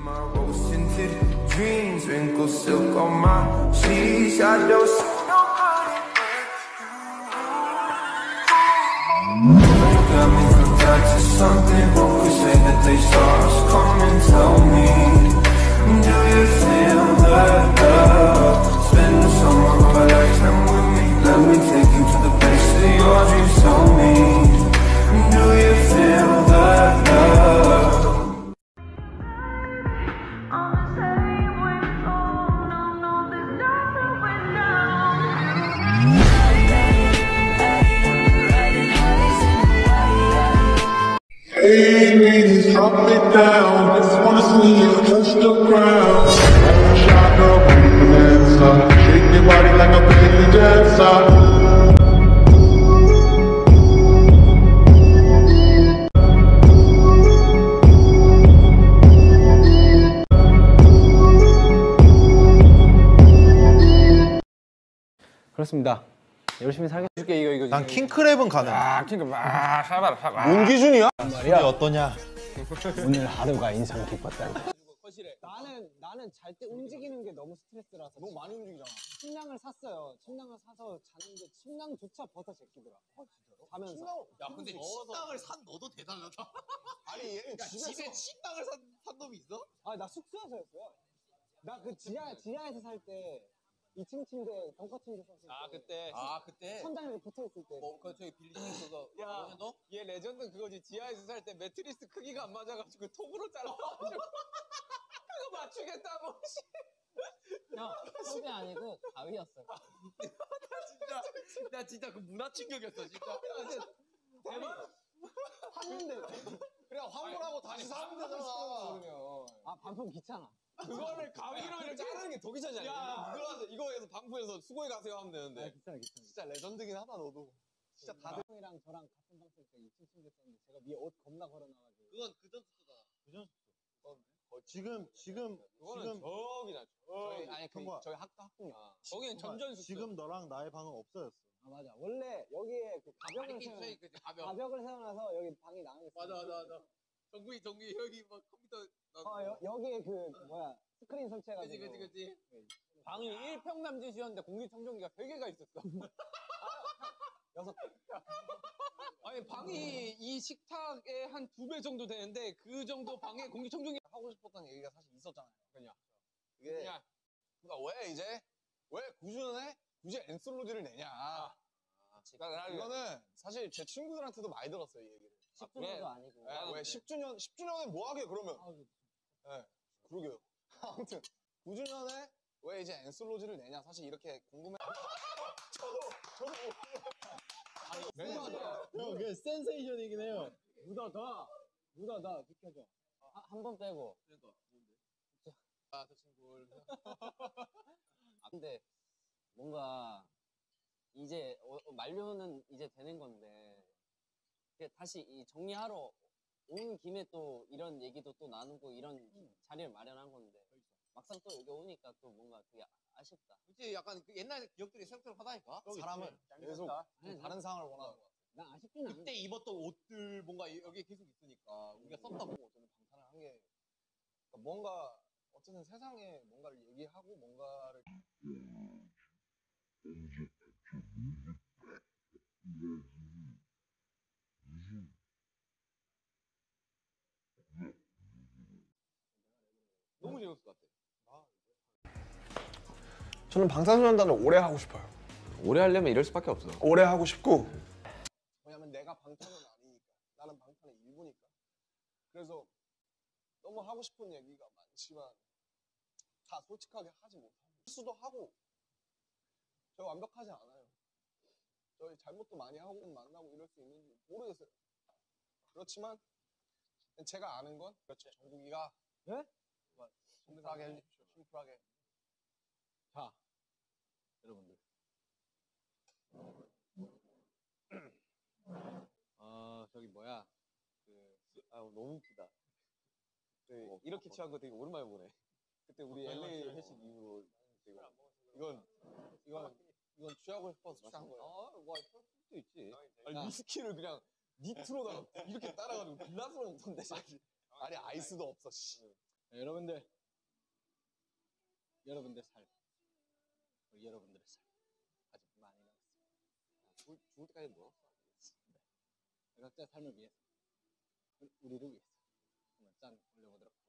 My rose tinted dreams, wrinkled silk on my sheets. I don't see nobody but you. You got me hooked up to something. Who could say that they saw us? Come and tell me, do you feel the love? Spend the summer of a lifetime with me. Let me take you to the place that your dreams told me. Do you feel the love? Hey ladies, drop it down. Just wanna see you touch the ground. Shot girl, pretty bonanza. Shake your body like a belly dancer. 그렇습니다. 열심히 살게 이거. 난 킹크랩은 가능. 킹크랩 사봐라. 뭔 기준이야? 말이야. 어떠냐? 오늘 하루가 인상 깊었다. 나는 잘 때 움직이는 게 너무 스트레스라서 너무 많이 움직이잖아. 침낭을 샀어요. 침낭을 사서 자는데 침낭조차 벗어 제끼더라. 진짜로? 자면서. 야 근데 침낭을 산 너도 대단하다. 아니 얘는 집에 침낭을 산 놈이 있어? 아니 나 숙소에서 했어요. 나 그 지하에서 살 때 2층 침대, 벙커 침대 썼을 때. 그때? 천장에 붙어있을 때. 그 저기 빌딩에서 야, 너? 얘 레전드 그거지. 지하에서 살 때 매트리스 크기가 안 맞아가지고 톱으로 잘라가지고 그거 맞추겠다고. 형, 톱이 아니고 가위였어요. 나 진짜 그 문화 충격이었어 진짜. 대박. 샀는데. 그래 환불하고 다시 사면 되잖아. 아 반품 귀찮아. 그거를 가위로 이렇게 자르는 게 더 귀찮지 않냐? 야 이거에서 방구에서 수고해 가세요 하면 되는데. 아, 귀찮아. 진짜 레전드긴 하다 너도. 진짜 다들. 형이랑 저랑 같은 방 쓸 때 2층 침대 썼는데 제가 위에 옷 겁나 걸어놔가지고. 그건 그전 숙소다. 그전 지금 그거는 저기다. 저희 학군이야. 거기는 전전 숙소. 지금 너랑 나의 방은 없어졌어. 아 맞아. 원래 여기에 그 가벽을 세워놔서 여기 방이 나눠 있어. 맞아. 정국이 여기 막 컴퓨터. 여기에 그 뭐야 스크린 설치해가지고. 그치. 방이 1평 남짓이었는데 공기청정기가 3개가 있었어. 6개. 아니 방이 이 식탁의 한 2배 정도 되는데 그 정도 방에 공기청정기 하고 싶었던 얘기가 사실 있었잖아요. 그러니까 왜 9주년에 굳이 엔솔로디를 내냐. 이거는 사실 제 친구들한테도 많이 들었어요 이 얘기를. 10주년도 아니고. 왜 10주년에 뭐 하게 그러면. 네, 그러게요. 아무튼 9주년에 왜 이제 엔솔로지를 내냐 사실 이렇게 궁금해. 저도 형, 그게 센세이션이긴 해요. 묻어다 비켜줘. 한 번 빼고. 그러니까 뭔데? 저 친구. 근데 뭔가 이제 만료는 이제 되는 건데 다시 이 정리하러 온 김에 또 이런 얘기도 또 나누고 이런 자리를 마련한 건데 막상 또 여기 오니까 또 뭔가 되게 아쉽다. 그치 약간 그 옛날 기억들이 새록새록하다니까. 사람은 계속 다른 상황을 원하는 것 같아. 난 아쉽진 않아. 그때 입었던 옷들 뭔가 여기에 계속 있으니까 우리가 썼다 보고 저는 방탄을 한 게 그러니까 뭔가 어쨌든 세상에 뭔가를 얘기하고 뭔가를 너무 재밌을 것 같아. 저는 방탄소년단을 오래 하고 싶어요. 오래 하려면 이럴 수밖에 없어. 오래 하고 싶고. 왜냐면 내가 방탄은 아니니까. 나는 방탄의 일부니까. 그래서 너무 하고 싶은 얘기가 많지만 다 솔직하게 하지 못하고 실수도 하고 저희 완벽하지 않아요. 저희 잘못도 많이 하고 만나고 이럴 수 있는지 모르겠어요. 그렇지만 제가 아는 건 그렇죠. 정국이가 네? 심플하게 해주십시오. 심플하게. 자, 여러분들. 저기 뭐야? 너무 웃기다. 이렇게 취한 거 되게 오랜만에 보네. 그때 우리 LA 회식 이후로 이건 취하고 싶어서 취한 거예요. 뭐 수도 있지. 아니 위스키를 그냥 니트로다가 이렇게 따라가지고 빌라스로 먹던데. 아니 아이스도 없어. 씨. 여러분들 살 우리 여러분들의 살 아직 많이 남았습니다. 죽을 때까지 뭐? 각자의 삶을 위해서 우리를 위해서 한번 짠 올려보도록